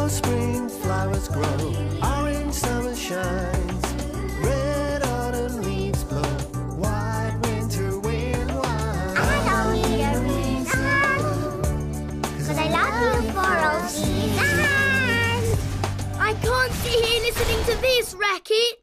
spring flowers grow, orange summer shines, red autumn leaves blow, white winter wind whines. I know you're reason, 'cause I love you for all seasons. I can't sit here listening to this, Racket.